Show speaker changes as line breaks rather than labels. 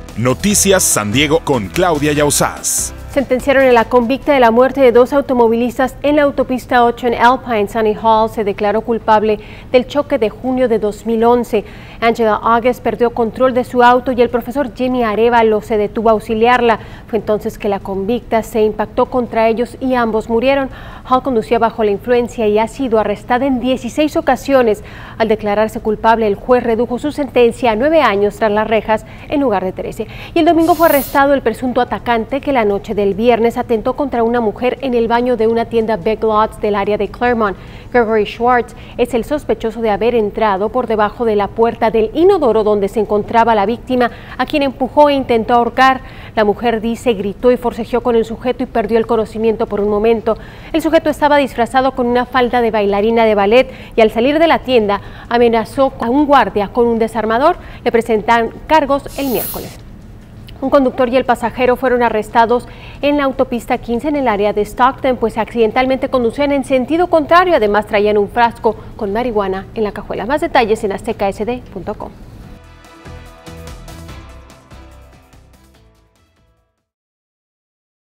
Noticias San Diego con Claudia Yauzás.
Sentenciaron a la convicta de la muerte de dos automovilistas en la autopista 8 en Alpine. Sunny Hall se declaró culpable del choque de junio de 2011. Angela August perdió control de su auto y el profesor Jimmy Arevalo se detuvo a auxiliarla. Fue entonces que la convicta se impactó contra ellos y ambos murieron. Hall conducía bajo la influencia y ha sido arrestada en 16 ocasiones. Al declararse culpable, el juez redujo su sentencia a 9 años tras las rejas en lugar de 13. Y el domingo fue arrestado el presunto atacante que la noche del viernes atentó contra una mujer en el baño de una tienda Big Lots del área de Claremont. Gregory Schwartz es el sospechoso de haber entrado por debajo de la puerta del inodoro donde se encontraba la víctima, a quien empujó e intentó ahorcar. La mujer dice gritó y forcejeó con el sujeto y perdió el conocimiento por un momento. El sujeto estaba disfrazado con una falda de bailarina de ballet y al salir de la tienda amenazó a un guardia con un desarmador. Le presentan cargos el miércoles. Un conductor y el pasajero fueron arrestados en la autopista 15 en el área de Stockton, pues accidentalmente conducían en sentido contrario. Además traían un frasco con marihuana en la cajuela. Más detalles en aztecasd.com.